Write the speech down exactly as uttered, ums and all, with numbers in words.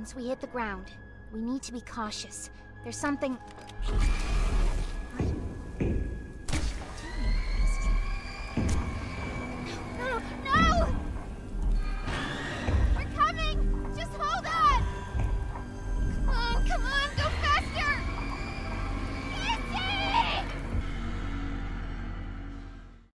once we hit the ground. We need to be cautious. There's something...